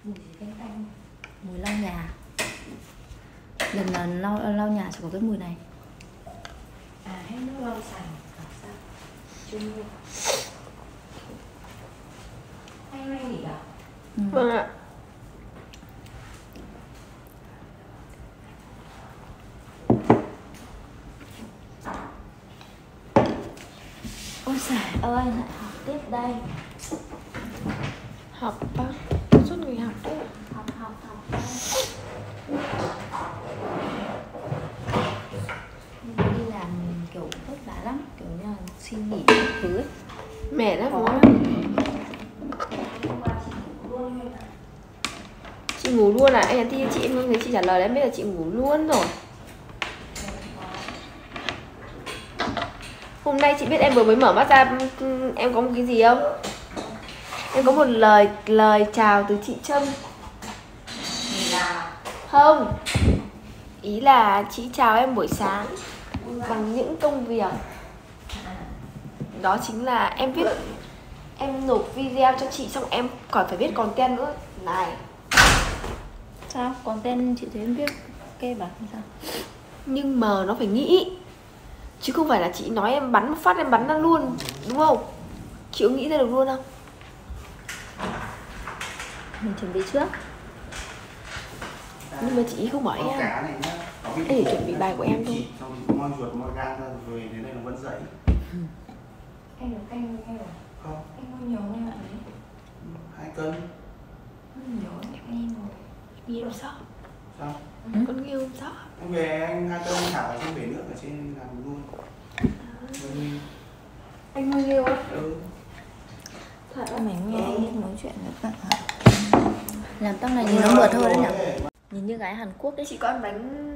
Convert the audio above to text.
Mùi gì canh canh? Mùi lau nhà. Lần lau nhà chỉ có cái mùi này. À, hết nước lau sành. Sao? Chưa mua. Anh nghỉ à? Vâng ạ. Ôi giời ơi, lại học tiếp đây. Học á? Suốt ngày học đấy. Học đây. Đi làm kiểu vất vả lắm, kiểu như là xin nghỉ thứ ấy. Mẹ lắm đúng Khó không? lắm. Chị ngủ luôn à? Anh nhắn tin cho chị, em không thấy chị trả lời đấy, em biết là chị ngủ luôn rồi. Hôm nay chị biết em vừa mới mở mắt ra, em có một cái gì không? Em có một lời chào từ chị Trâm. Không, ý là chị chào em buổi sáng bằng những công việc. Đó chính là em viết, em nộp video cho chị xong em còn phải viết content nữa. Này, Sao? Còn tên chị thấy em viết ok bảo sao? nhưng mà nó phải nghĩ, chứ không phải là chị nói em bắn một phát em bắn ra luôn, đúng không? Chị có nghĩ ra được luôn không? Mình chuẩn bị trước. Nhưng mà chị không hỏi em. Để chuẩn bị bài của em thôi. Xong thì moi ruột moi gan ra rồi đến đây nó vẫn dậy. Anh được canh nghe rồi. Không. Anh mua nhiều như vậy đấy. 2 cân. Nhiều em rồi. Nghe không sợ. Sao? Con nghe không sợ. Anh về anh 2 cân anh thả vào trong bể nước ở trên làm luôn. Anh nuôi nghêu á? Ừ. Thật á? Mình nghe anh nói chuyện với bạn hả? Làm tóc này nhìn nó mượt hơn đấy nhỉ? Nhìn như gái Hàn Quốc đấy. Chị có ăn bánh